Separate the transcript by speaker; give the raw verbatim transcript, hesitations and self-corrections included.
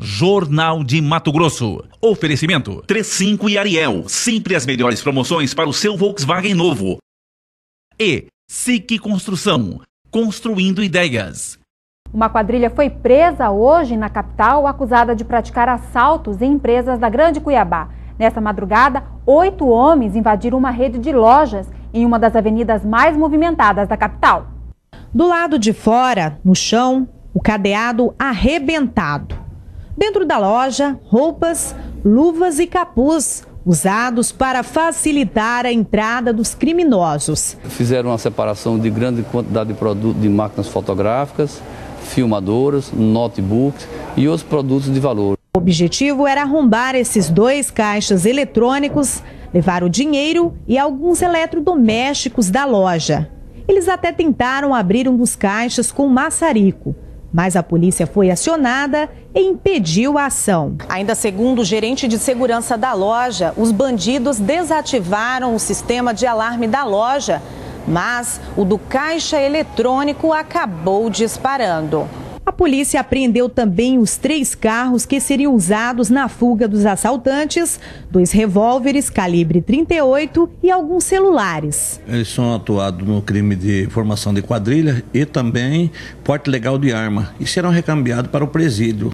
Speaker 1: Jornal de Mato Grosso. Oferecimento três cinco e Ariel. Sempre as melhores promoções para o seu Volkswagen novo. E S I C Construção. Construindo ideias.
Speaker 2: Uma quadrilha foi presa hoje na capital, acusada de praticar assaltos em empresas da Grande Cuiabá. Nessa madrugada, oito homens invadiram uma rede de lojas em uma das avenidas mais movimentadas da capital.
Speaker 3: Do lado de fora, no chão, o cadeado arrebentado. Dentro da loja, roupas, luvas e capuz, usados para facilitar a entrada dos criminosos.
Speaker 4: Fizeram uma separação de grande quantidade de produtos de máquinas fotográficas, filmadoras, notebooks e outros produtos de valor.
Speaker 3: O objetivo era arrombar esses dois caixas eletrônicos, levar o dinheiro e alguns eletrodomésticos da loja. Eles até tentaram abrir um dos caixas com maçarico, mas a polícia foi acionada e impediu a ação. Ainda segundo o gerente de segurança da loja, os bandidos desativaram o sistema de alarme da loja, mas o do caixa eletrônico acabou disparando. A polícia apreendeu também os três carros que seriam usados na fuga dos assaltantes, dois revólveres calibre trinta e oito e alguns celulares.
Speaker 5: Eles são atuados no crime de formação de quadrilha e também porte ilegal de arma e serão recambiados para o presídio.